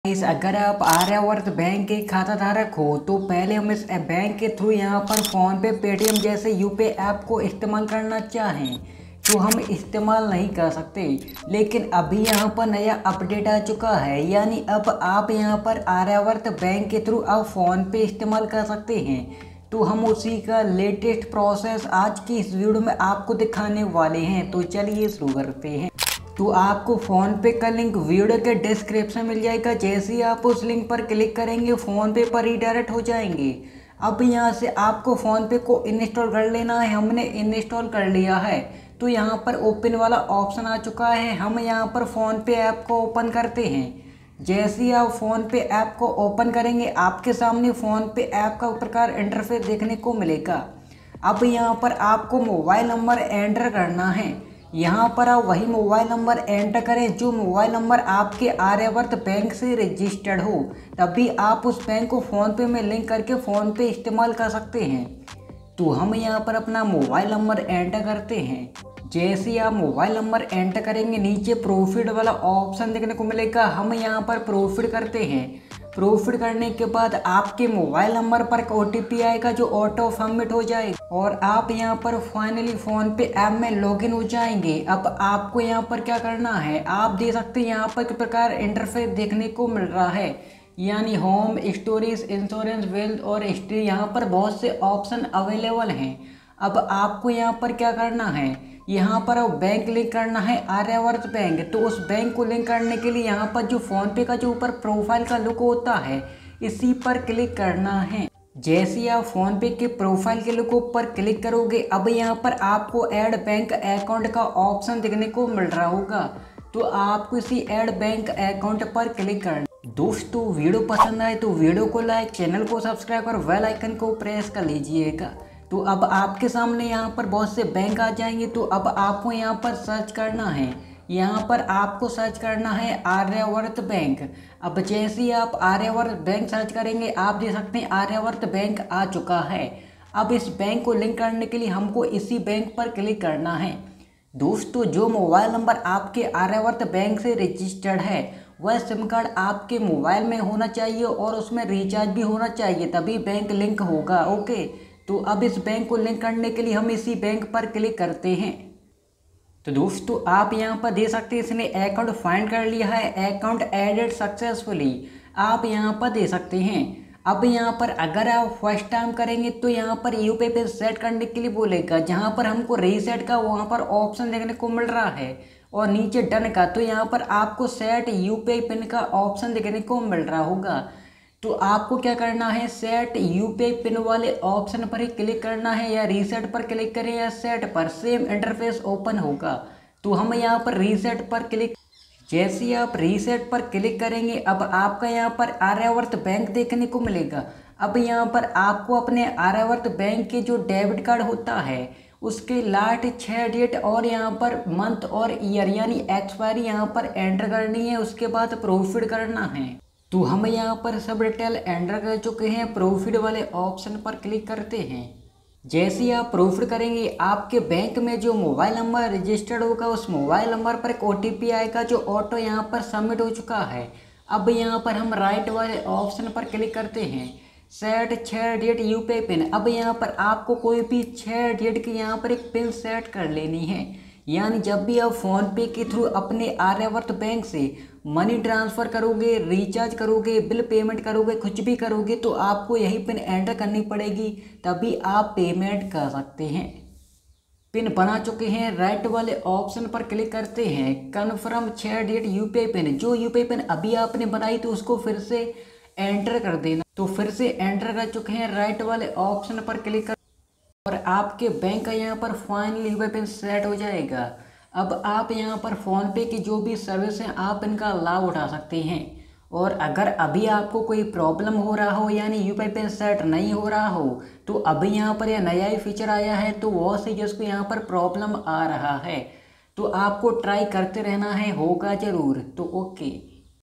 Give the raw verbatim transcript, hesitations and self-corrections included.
Guys, अगर आप Aryavart bank के खाता धारक हो तो पहले हम इस बैंक के थ्रू यहाँ पर फ़ोन पे पेटीएम जैसे यूपीआई ऐप को इस्तेमाल करना चाहें तो हम इस्तेमाल नहीं कर सकते। लेकिन अभी यहाँ पर नया अपडेट आ चुका है, यानी अब आप यहाँ पर आर्यावर्त बैंक के थ्रू अब फ़ोन पे इस्तेमाल कर सकते हैं। तो हम उसी का लेटेस्ट प्रोसेस आज की इस वीडियो में आपको दिखाने वाले हैं। तो चलिए शुरू करते हैं। तो आपको फ़ोन पे का लिंक वीडियो के डिस्क्रिप्शन मिल जाएगा। जैसे ही आप उस लिंक पर क्लिक करेंगे फ़ोन पे पर रीडायरेक्ट हो जाएंगे। अब यहाँ से आपको फ़ोन पे को इंस्टॉल कर लेना है। हमने इंस्टॉल कर लिया है तो यहाँ पर ओपन वाला ऑप्शन आ चुका है। हम यहाँ पर फ़ोन पे ऐप को ओपन करते हैं। जैसे ही आप फ़ोन पे ऐप को ओपन करेंगे आपके सामने फ़ोन पे ऐप का प्रकार इंटरफेस देखने को मिलेगा। अब यहाँ पर आपको मोबाइल नंबर एंटर करना है। यहाँ पर आप वही मोबाइल नंबर एंटर करें जो मोबाइल नंबर आपके आर्यावर्त बैंक से रजिस्टर्ड हो, तभी आप उस बैंक को फ़ोन पे में लिंक करके फ़ोन पे इस्तेमाल कर सकते हैं। तो हम यहाँ पर अपना मोबाइल नंबर एंटर करते हैं। जैसे ही आप मोबाइल नंबर एंटर करेंगे नीचे प्रोफिट वाला ऑप्शन देखने को मिलेगा। हम यहाँ पर प्रोफिट करते हैं। प्रोफिट करने के बाद आपके मोबाइल नंबर पर ओ टी पी आएगा जो ऑटो सबमिट हो जाएगा और आप यहाँ पर फाइनली फ़ोन पे ऐप में लॉगिन हो जाएंगे। अब आपको यहाँ पर क्या करना है, आप देख सकते हैं यहाँ पर किस प्रकार इंटरफेस देखने को मिल रहा है, यानी होम, स्टोरेज, इंश्योरेंस, वेल्थ और हिस्ट्री। यहाँ पर बहुत से ऑप्शन अवेलेबल हैं। अब आपको यहाँ पर क्या करना है, यहाँ पर बैंक लिंक करना है आर्यावर्त बैंक। तो उस बैंक को लिंक करने के लिए यहाँ पर जो फ़ोन पे का जो ऊपर प्रोफाइल का लुक होता है इसी पर क्लिक करना है। जैसे ही आप फ़ोन पे के प्रोफाइल के लुक पर क्लिक करोगे अब यहाँ पर आपको ऐड बैंक अकाउंट का ऑप्शन देखने को मिल रहा होगा। तो आपको इसी ऐड बैंक अकाउंट पर क्लिक करना। दोस्तों वीडियो पसंद आए तो वीडियो को लाइक, चैनल को सब्सक्राइब और बेल आइकन को प्रेस कर लीजिएगा। तो अब आपके सामने यहाँ पर बहुत से बैंक आ जाएंगे। तो अब आपको यहाँ पर सर्च करना है, यहाँ पर आपको सर्च करना है आर्यावर्त बैंक। अब जैसे ही आप आर्यावर्त बैंक सर्च करेंगे आप देख सकते हैं आर्यावर्त बैंक आ चुका है। अब इस बैंक को लिंक करने के लिए हमको इसी बैंक पर क्लिक करना है। दोस्तों जो मोबाइल नंबर आपके आर्यावर्त बैंक से रजिस्टर्ड है वह सिम कार्ड आपके मोबाइल में होना चाहिए और उसमें रिचार्ज भी होना चाहिए, तभी बैंक लिंक होगा। ओके, तो अब इस बैंक को लिंक करने के लिए हम इसी बैंक पर क्लिक करते हैं। तो दोस्तों आप यहाँ पर देख सकते हैं इसने अकाउंट फाइंड कर लिया है, अकाउंट एडेड सक्सेसफुली। आप यहाँ पर दे सकते हैं। अब यहाँ पर अगर आप फर्स्ट टाइम करेंगे तो यहाँ पर यूपीआई पिन सेट करने के लिए बोलेगा, जहाँ पर हमको रीसेट का वहाँ पर ऑप्शन देखने को मिल रहा है और नीचे डन का। तो यहाँ पर आपको सेट यूपीआई पिन का ऑप्शन देखने को मिल रहा होगा। तो आपको क्या करना है, सेट यूपीआई पिन वाले ऑप्शन पर ही क्लिक करना है, या रीसेट पर क्लिक करें या सेट पर, सेम इंटरफेस ओपन होगा। तो हम यहाँ पर रीसेट पर क्लिक, जैसे ही आप रीसेट पर क्लिक करेंगे अब आपका यहाँ पर आर्यावर्त बैंक देखने को मिलेगा। अब यहाँ पर आपको अपने आर्यावर्त बैंक के जो डेबिट कार्ड होता है उसके लास्ट छः डेट और यहाँ पर मंथ और ईयर यानी एक्सपायरी यहाँ पर एंटर करनी है। उसके बाद प्रोफिट करना है। तो हम यहाँ पर सब डिटेल एंटर कर चुके हैं। प्रोफिट वाले ऑप्शन पर क्लिक करते हैं। जैसे ही आप प्रोफिट करेंगे आपके बैंक में जो मोबाइल नंबर रजिस्टर्ड होगा उस मोबाइल नंबर पर एक ओ टी पी आएगा जो ऑटो यहाँ पर सबमिट हो चुका है। अब यहाँ पर हम राइट वाले ऑप्शन पर क्लिक करते हैं, सेट छः डेट यूपीआई पिन। अब यहाँ पर आपको कोई भी छः डेट की यहाँ पर एक पिन सेट कर लेनी है, यानी जब भी आप फ़ोन पे के थ्रू अपने आर्यावर्त बैंक से मनी ट्रांसफ़र करोगे, रिचार्ज करोगे, बिल पेमेंट करोगे, कुछ भी करोगे तो आपको यही पिन एंटर करनी पड़ेगी, तभी आप पेमेंट कर सकते हैं। पिन बना चुके हैं, राइट वाले ऑप्शन पर क्लिक करते हैं, कन्फर्म छः डेट यूपीआई पिन। जो यूपीआई पिन अभी आपने बनाई तो उसको फिर से एंटर कर देना। तो फिर से एंटर कर चुके हैं, राइट वाले ऑप्शन पर क्लिक कर और आपके बैंक का यहाँ पर फाइनली यूपीआई पिन सेट हो जाएगा। अब आप यहाँ पर फ़ोन पे की जो भी सर्विस हैं आप इनका लाभ उठा सकते हैं। और अगर अभी आपको कोई प्रॉब्लम हो रहा हो यानी यूपीआई पिन सेट नहीं हो रहा हो तो अभी यहाँ पर यह नया ही फीचर आया है, तो बहुत सी जिसको यहाँ पर प्रॉब्लम आ रहा है तो आपको ट्राई करते रहना है, होगा ज़रूर। तो ओके।